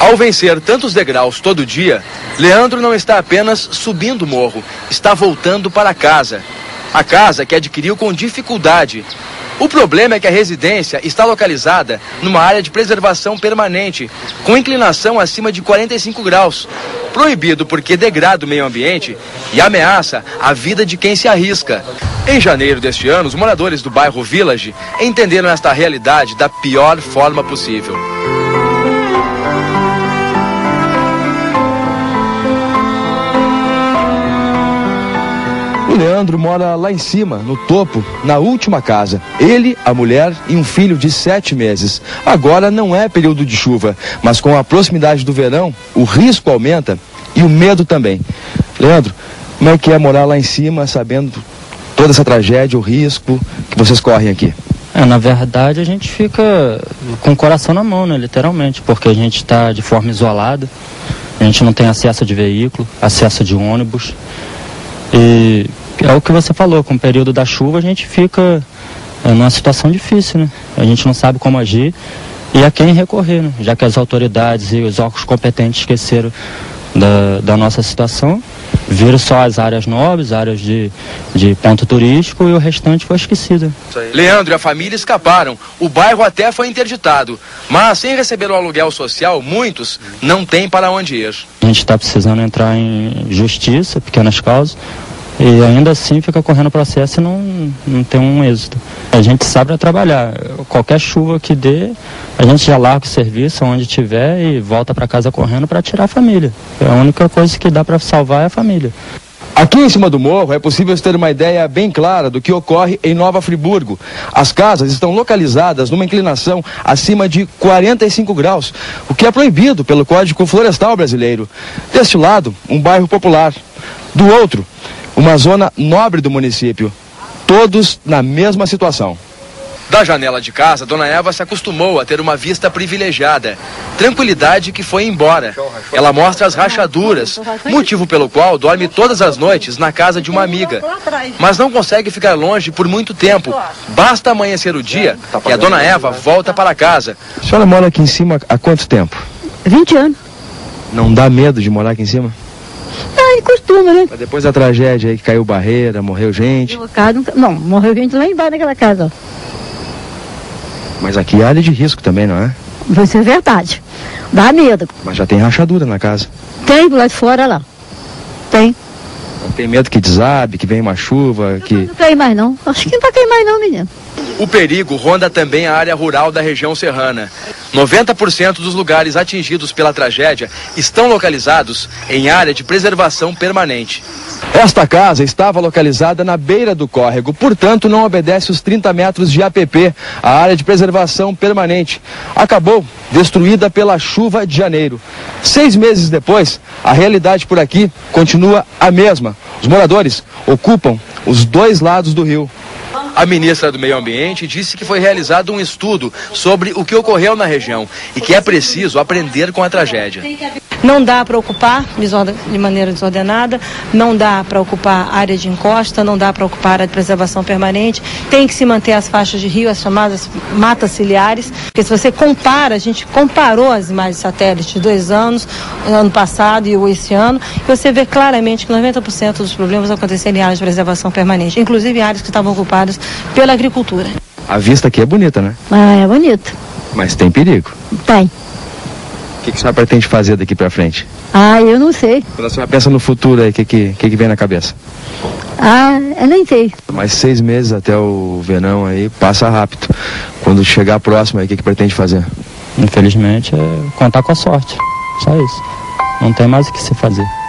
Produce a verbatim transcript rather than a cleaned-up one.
Ao vencer tantos degraus todo dia, Leandro não está apenas subindo o morro, está voltando para casa. A casa que adquiriu com dificuldade. O problema é que a residência está localizada numa área de preservação permanente, com inclinação acima de quarenta e cinco graus. Proibido porque degrada o meio ambiente e ameaça a vida de quem se arrisca. Em janeiro deste ano, os moradores do bairro Village entenderam esta realidade da pior forma possível. O Leandro mora lá em cima, no topo, na última casa. Ele, a mulher e um filho de sete meses. Agora não é período de chuva, mas com a proximidade do verão, o risco aumenta e o medo também. Leandro, como é que é morar lá em cima, sabendo toda essa tragédia, o risco que vocês correm aqui? É, na verdade, a gente fica com o coração na mão, né, literalmente, porque a gente está de forma isolada, a gente não tem acesso de veículo, acesso de ônibus. E é o que você falou, com o período da chuva a gente fica é, numa situação difícil, né? A gente não sabe como agir e a quem recorrer, né? Já que as autoridades e os órgãos competentes esqueceram da, da nossa situação, viram só as áreas nobres, áreas de, de ponto turístico, e o restante foi esquecido. Leandro e a família escaparam, o bairro até foi interditado, mas sem receber o aluguel social, muitos não têm para onde ir. A gente está precisando entrar em justiça, pequenas causas, e ainda assim fica correndo o processo e não, não tem um êxito. A gente sabe trabalhar, qualquer chuva que dê, a gente já larga o serviço onde tiver e volta para casa correndo para tirar a família. A única coisa que dá para salvar é a família. Aqui em cima do morro é possível ter uma ideia bem clara do que ocorre em Nova Friburgo. As casas estão localizadas numa inclinação acima de quarenta e cinco graus, o que é proibido pelo Código Florestal Brasileiro. Deste lado, um bairro popular. Do outro, uma zona nobre do município. Todos na mesma situação. Da janela de casa, Dona Eva se acostumou a ter uma vista privilegiada. Tranquilidade que foi embora. Ela mostra as rachaduras, motivo pelo qual dorme todas as noites na casa de uma amiga. Mas não consegue ficar longe por muito tempo. Basta amanhecer o dia e a Dona Eva volta para casa. A senhora mora aqui em cima há quanto tempo? vinte anos. Não dá medo de morar aqui em cima? Ah, costuma, né? Mas depois da tragédia aí que caiu barreira, morreu gente. Não, morreu gente lá embaixo naquela casa, ó. Mas aqui é área de risco também, não é? Isso é verdade. Dá medo. Mas já tem rachadura na casa. Tem, lá de fora, lá. Tem. Não tem medo que desabe, que venha uma chuva, que... Não cai mais não. Acho que não vai cair mais não, menino. O perigo ronda também a área rural da região serrana. noventa por cento dos lugares atingidos pela tragédia estão localizados em área de preservação permanente. Esta casa estava localizada na beira do córrego, portanto não obedece os trinta metros de A P P, a área de preservação permanente. Acabou destruída pela chuva de janeiro. Seis meses depois, a realidade por aqui continua a mesma. Os moradores ocupam os dois lados do rio. A ministra do Meio Ambiente disse que foi realizado um estudo sobre o que ocorreu na região e que é preciso aprender com a tragédia. Não dá para ocupar de maneira desordenada, não dá para ocupar área de encosta, não dá para ocupar área de preservação permanente, tem que se manter as faixas de rio, as chamadas matas ciliares, porque se você compara, a gente comparou as imagens de satélite de dois anos, ano passado e esse ano, e você vê claramente que noventa por cento dos problemas aconteceram em áreas de preservação permanente, inclusive áreas que estavam ocupadas pela agricultura. A vista aqui é bonita, né? Ah, é bonito. Mas tem perigo. Tem. O que, que a senhora pretende fazer daqui pra frente? Ah, eu não sei. Quando a senhora pensa no futuro aí, o que, que, que, que vem na cabeça? Ah, eu nem sei. Mais seis meses até o verão aí, passa rápido. Quando chegar próximo aí, o que, que pretende fazer? Infelizmente, é contar com a sorte. Só isso. Não tem mais o que se fazer.